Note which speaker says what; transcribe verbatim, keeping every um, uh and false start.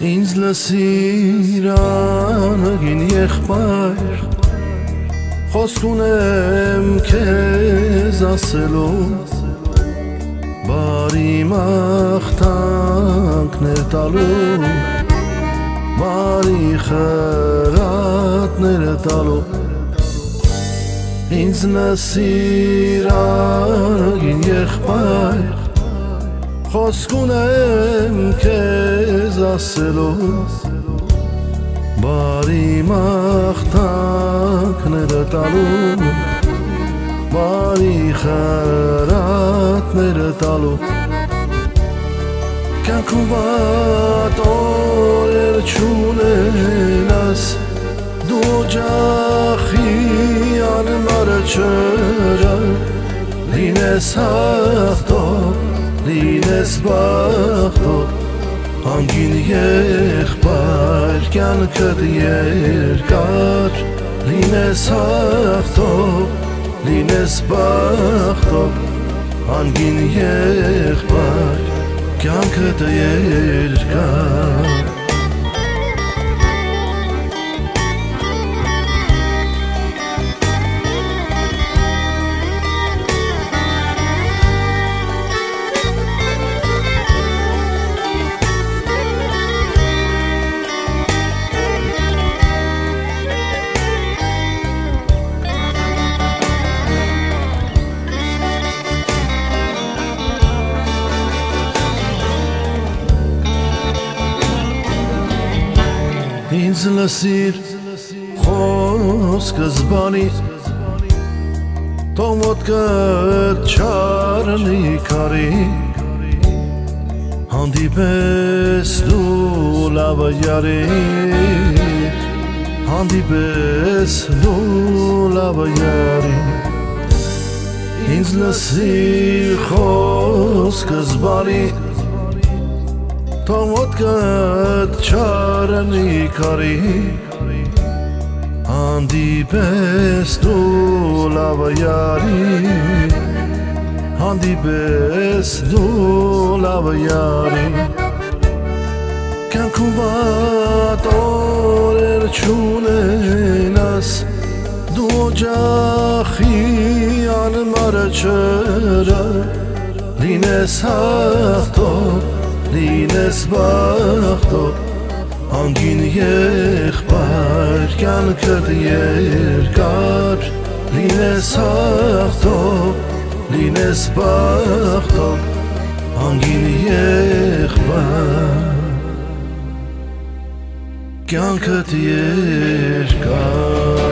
Speaker 1: ինձ լսիր անագին եղբայր, խոսք ունեմ քեզ ասելու, բարի մաղթանքներ տալու, բարի խրատներ տալու, ինձ լսիր անագին եղբայր, խոսք ունեմ քեզ ասելու, բարի մաղթանքներ տալու, բարի խրատներ տալու, կյանքում վատ օրեր չունենաս, դու օջախի անմար ջրը, լինես հաղթող, լինես բախտող, անգին եղբայր, կյանքդ երկար, լինես հաղթող, լինես բախտող, անգին եղբայր, կյանքդ երկար։ Ինձ լսիր խոսքս բանի, թող ոտքդ չառնի քարի, հանդիպես դու լավ յարի, հանդիպես դու լավ յարի, ինձ լսիր խոսքս բանի, թող ոտքդ չառնի քարի, հանդիպես դու լավ յարի, հանդիպես դու լավ յարի, կյանքում վատ օրեր չունենաս, դու օջախի անմար ջրը, լինես հաղթող, լինես բախտող, անգին եղբայր, կյանքդ երկար, լինես հաղթող, լինես բախտող, անգին եղբայր, կյանքդ երկար։